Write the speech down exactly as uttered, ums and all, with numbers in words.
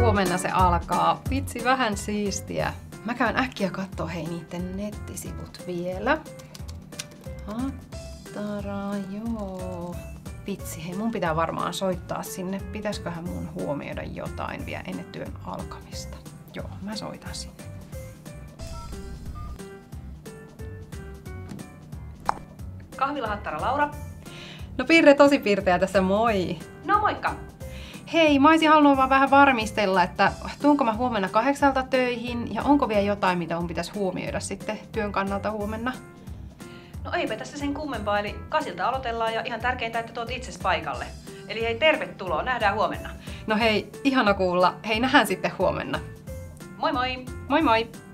huomenna se alkaa. Vitsi, vähän siistiä. Mä käyn äkkiä kattoo hei niitten nettisivut vielä. Hattara, joo. Vitsi, hei mun pitää varmaan soittaa sinne. Pitäisköhän mun huomioida jotain vielä ennen työn alkamista? Joo, mä soitan sinne. Kahvila Hattara Laura. No Pirre, tosi pirteä tässä, moi! No moikka! Hei, mä olisin halunnut vaan vähän varmistella, että tuunko mä huomenna kahdeksalta töihin ja onko vielä jotain, mitä mun pitäisi huomioida sitten työn kannalta huomenna? No eipä tässä sen kummempaa, eli kasilta aloitellaan ja ihan tärkeintä, että tuot itses paikalle. Eli hei, tervetuloa, nähdään huomenna. No hei, ihana kuulla. Hei, nähdään sitten huomenna. Moi moi! Moi moi!